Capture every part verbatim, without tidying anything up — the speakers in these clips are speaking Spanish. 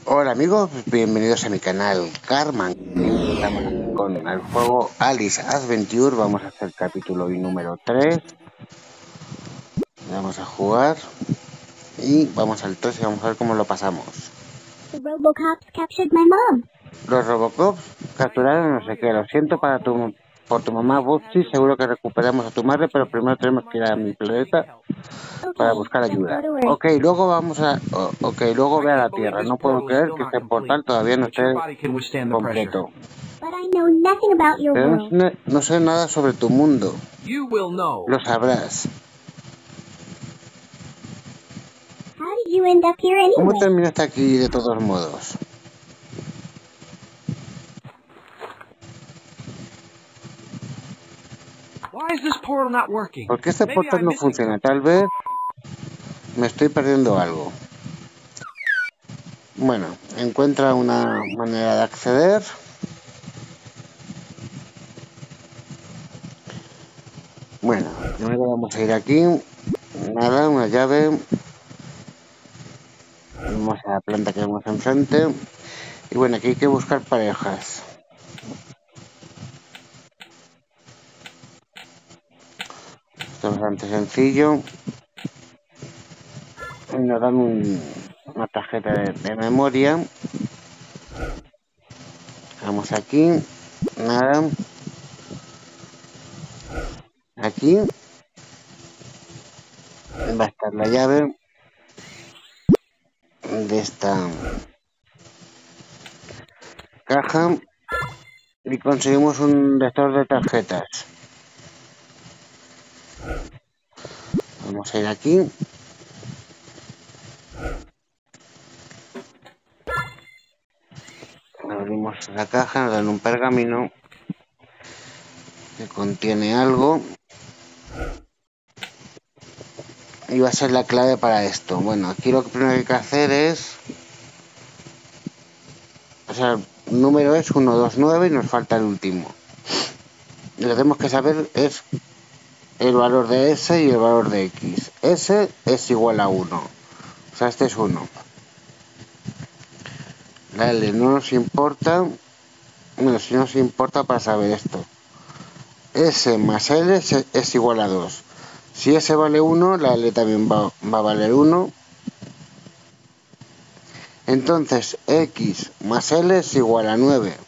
Hola amigos, bienvenidos a mi canal Carman. Estamos aquí con el juego Alice Adventure. Vamos a hacer capítulo número tres. Vamos a jugar y vamos al tres y vamos a ver cómo lo pasamos. The Robocops captured my mom. Los Robocops capturaron no sé qué. Lo siento para tu, por tu mamá Bubsy. Seguro que recuperamos a tu madre, pero primero tenemos que ir a mi planeta para Okay, buscar let's ayuda. go to Earth. Ok, luego vamos a... oh, ok, luego ve a la Tierra. No puedo creer que este portal todavía no esté completo. But I know nothing about your Pero world. no, no sé nada sobre tu mundo. You will know. Lo sabrás. How did you end up here ¿Cómo anyway? terminaste aquí de todos modos? Why is this portal not working? ¿Por qué este Maybe portal I'm no missing funciona? something. Tal vez me estoy perdiendo algo. Bueno, encuentra una manera de acceder. Bueno, primero vamos a ir aquí. Nada, una llave. Vamos a la planta que vemos enfrente. Y bueno, aquí hay que buscar parejas. Esto es bastante sencillo. Y nos dan un, una tarjeta de, de memoria. Vamos aquí. Nada. Aquí va a estar la llave de esta caja y conseguimos un lector de tarjetas. Vamos a ir aquí. Abrimos la caja, nos dan un pergamino que contiene algo. Y va a ser la clave para esto. Bueno, aquí lo primero que hay que hacer es... O sea, el número es ciento veintinueve y nos falta el último. Y lo que tenemos que saber es el valor de S y el valor de X. S es igual a uno. O sea, este es uno. La L no nos importa. Bueno, si nos importa para saber esto. S más L es, es igual a dos. Si S vale uno, la L también va, va a valer uno. Entonces, X más L es igual a nueve.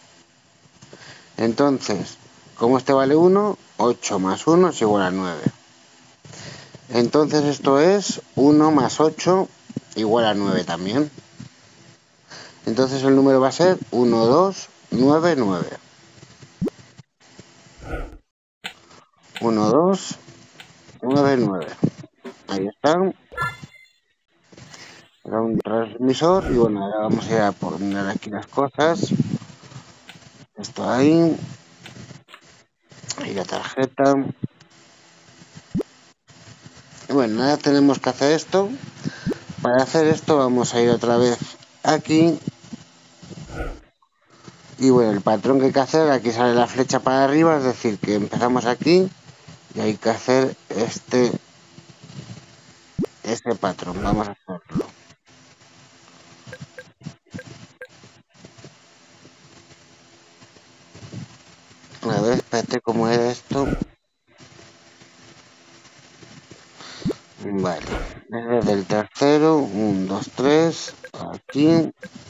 Entonces, como este vale uno, ocho más uno es igual a nueve. Entonces esto es uno más ocho igual a nueve también. Entonces el número va a ser uno, dos, nueve, nueve. uno, dos, nueve, nueve. Ahí está. Era un transmisor y bueno, ahora vamos a ir a poner aquí las cosas. Esto ahí. Ahí la tarjeta. Y bueno, nada, tenemos que hacer esto. Para hacer esto vamos a ir otra vez aquí. Y bueno, el patrón que hay que hacer, aquí sale la flecha para arriba, es decir, que empezamos aquí y hay que hacer este, este patrón. Vamos a hacerlo. A ver, espérate cómo era esto. Vale, desde el tercero, uno, dos, tres, aquí.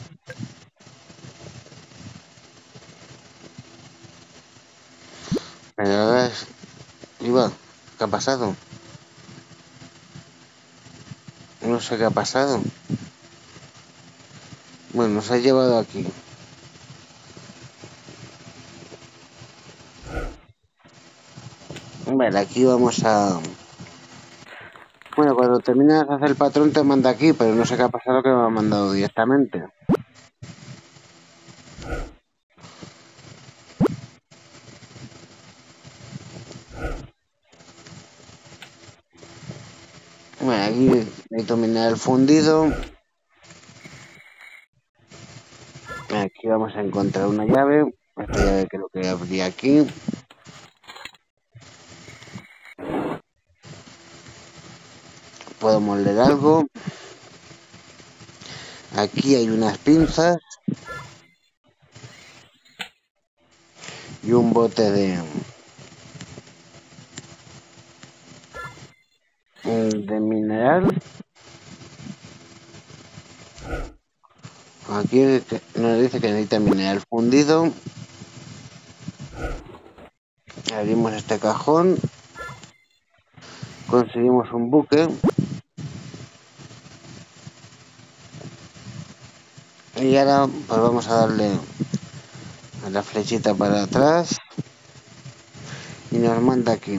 Pero ahora es... Iván, ¿qué ha pasado? No sé qué ha pasado. Bueno, nos ha llevado aquí. Vale, aquí vamos a... Bueno, cuando terminas de hacer el patrón te manda aquí, pero no sé qué ha pasado que me ha mandado directamente. Bueno, aquí necesito minar el fundido. Aquí vamos a encontrar una llave. Esta llave creo que abrí aquí. Puedo moldear algo. Aquí hay unas pinzas y un bote de de mineral. Aquí nos dice que necesita mineral fundido. Abrimos este cajón, conseguimos un buque y ahora pues vamos a darle a la flechita para atrás y nos manda aquí.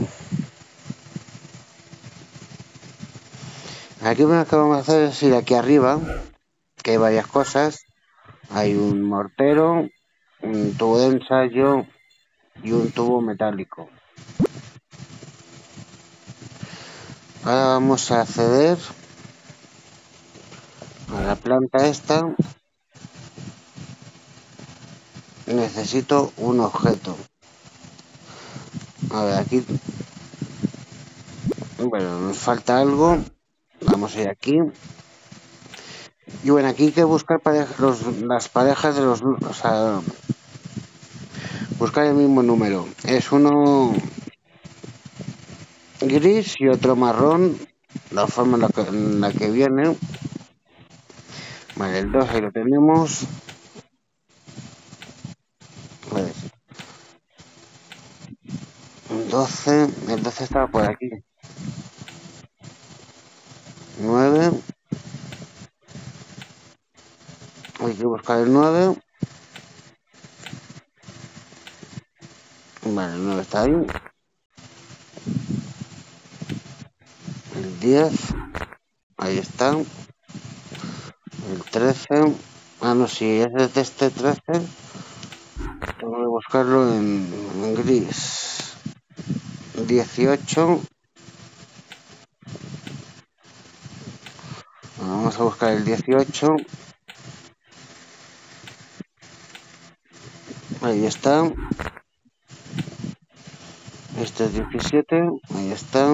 Aquí lo que vamos a hacer es ir aquí arriba, que hay varias cosas. Hay un mortero, un tubo de ensayo y un tubo metálico. Ahora vamos a acceder a la planta esta. Necesito un objeto. A ver, aquí... Bueno, nos falta algo. Vamos a ir aquí. Y bueno, aquí hay que buscar pareja, los, las parejas de los... O sea, buscar el mismo número. Es uno gris y otro marrón. La forma en la que, en la que viene. Vale, el dos ahí lo tenemos. Vale. El doce. El doce estaba por aquí. nueve. Hay que buscar el nueve. Vale, el nueve está ahí. El diez. Ahí está. El trece. Ah, no, si es de este trece. Tengo que buscarlo en, en gris. dieciocho. Vamos a buscar el dieciocho. Ahí está. Este es diecisiete. Ahí está.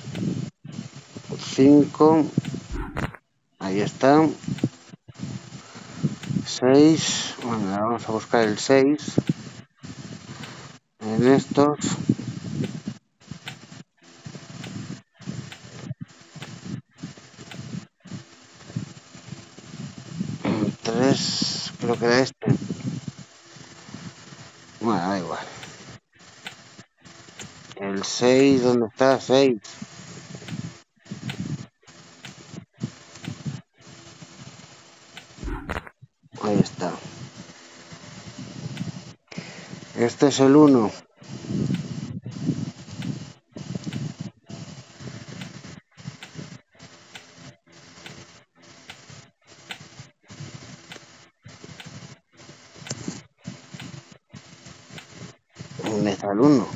cinco. Ahí está. seis. Bueno, ahora vamos a buscar el seis. En estos. El tres. Creo que era este. Bueno, da igual. El seis, ¿dónde está? seis. Ahí está. Este es el uno. ¿Dónde está el uno?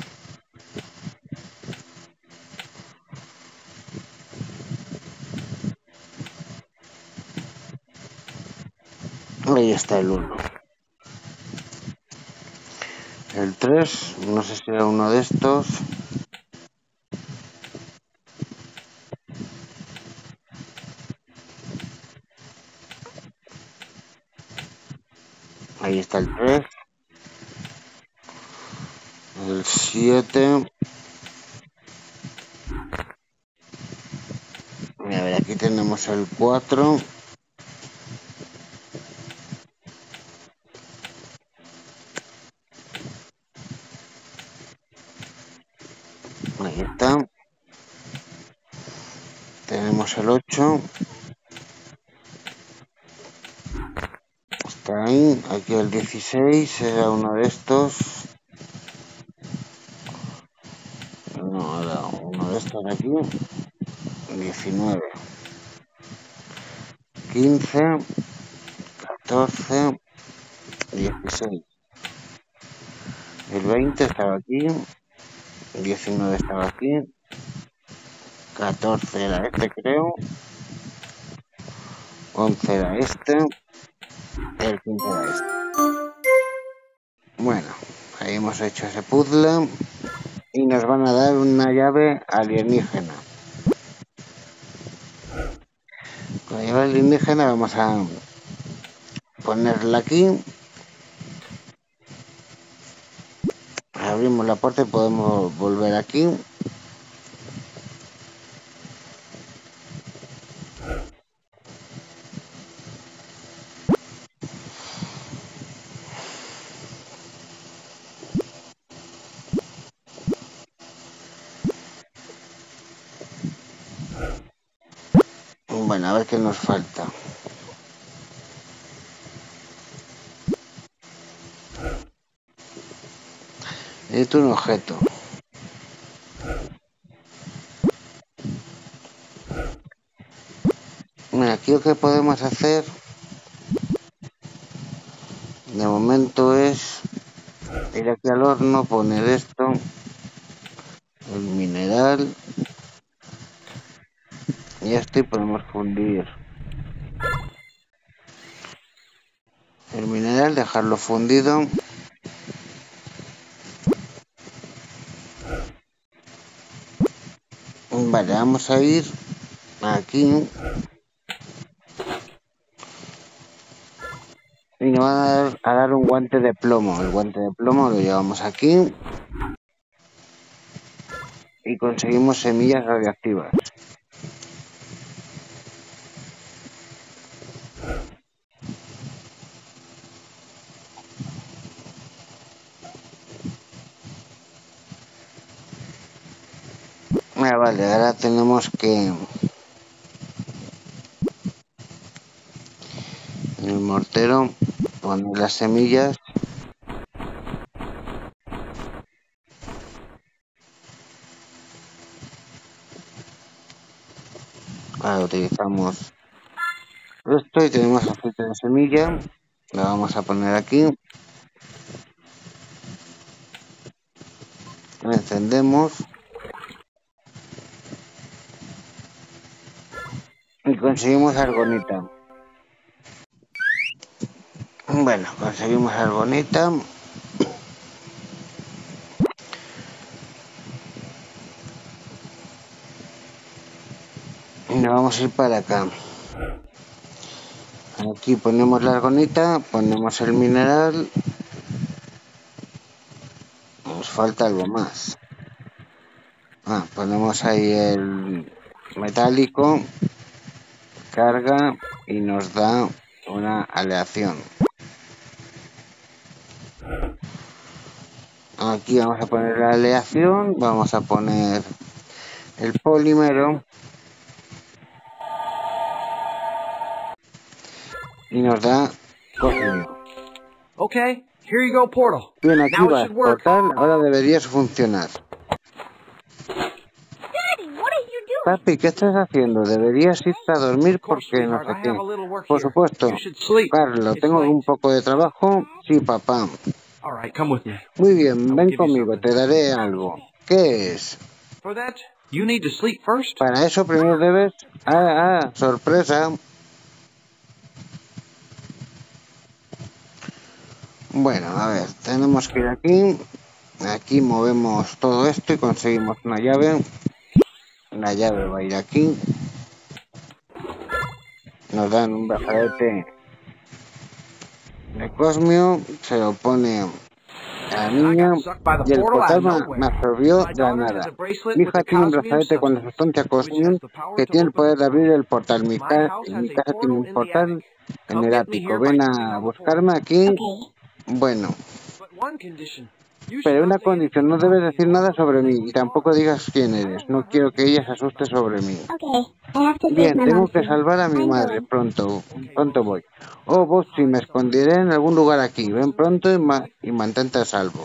Ahí está el uno. El tres, no sé si era uno de estos. Ahí está el tres. El siete. A ver, aquí tenemos el cuatro. Ahí está. Tenemos el ocho. Está ahí. Aquí el dieciséis. Era uno de estos. No, era uno de estos de aquí. diecinueve. quince. catorce. dieciséis. El veinte estaba aquí. diecinueve estaba aquí. catorce era este, creo. once era este. El quince era este. Bueno, ahí hemos hecho ese puzzle. Y nos van a dar una llave alienígena. Con la llave alienígena vamos a ponerla aquí. Abrimos la puerta y podemos volver aquí. Bueno, a ver qué nos falta. Necesito un objeto. Mira, aquí lo que podemos hacer de momento es ir aquí al horno, poner esto, el mineral y esto, y podemos fundir el mineral, dejarlo fundido. Vale, vamos a ir aquí y nos va a dar, a dar un guante de plomo. El guante de plomo lo llevamos aquí y conseguimos semillas radiactivas. Ah, vale, ahora tenemos que en el mortero poner las semillas. Ahora utilizamos esto y tenemos aceite de semilla. Lo vamos a poner aquí. Lo encendemos y conseguimos argonita. Bueno, conseguimos argonita. Y nos vamos a ir para acá. Aquí ponemos la argonita, ponemos el mineral. Nos falta algo más. Ah, ponemos ahí el metálico, carga y nos da una aleación. Aquí vamos a poner la aleación, vamos a poner el polímero y nos da cosmio. Okay, here you go, portal. Bien, aquí Now it va should el work. portal, ahora debería funcionar. Daddy, what are you doing? Papi, ¿qué estás haciendo? Deberías irte a dormir Of course, porque no sweetheart, sé I qué. have a little work Por here. supuesto. You should sleep. Carlos, It's tengo late. un poco de trabajo. Sí, papá. All right, come with me. Muy bien, I'll ven give you conmigo, something. te daré algo. ¿Qué es? For that, you need to sleep first. Para eso primero debes... Ah, ah, sorpresa. Bueno, a ver, tenemos que ir aquí. Aquí movemos todo esto y conseguimos una llave. La llave va a ir aquí. Nos dan un brazalete de cosmio. Se lo pone a la I niña. got sucked by the Y el portal out portal of me, nowhere. me absorbió My de la daughter nada. has a bracelet Mi with hija the tiene un cosmium brazalete con la substance, sustancia which cosmium has the power que to tiene el open poder the de abrir portal. el portal. Mi, My ca house mi has a casa tiene portal un in the portal attic. en Come el get me ático. here by Ven turning a on the portal. buscarme aquí. Okay. Bueno, But one condition. You should pero not una say condición, anything no about debes me decir in nada front of sobre my mí y favorite tampoco daughter. digas quién I eres. don't No want her quiero to que think ella se bad asuste about me. sobre mí. Okay. I have to save Bien, my tengo mom que soon. salvar a mi I'm madre going. pronto. Okay, Pronto Boxy. voy. Oh, I'll Boxy, me hide somewhere. esconderé en algún lugar aquí. As long Ven as the pronto y, master's ma safe. y mantente a salvo.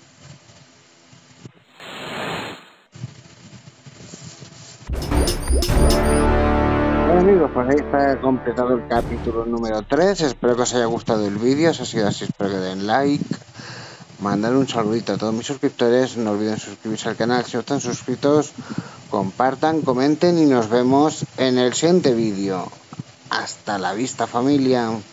Bueno amigos, pues ahí está completado el capítulo número tres. Espero que os haya gustado el vídeo. Si ha sido así, espero que den like. Mandar un saludito a todos mis suscriptores. No olviden suscribirse al canal si no están suscritos. Compartan, comenten y nos vemos en el siguiente vídeo. Hasta la vista, familia.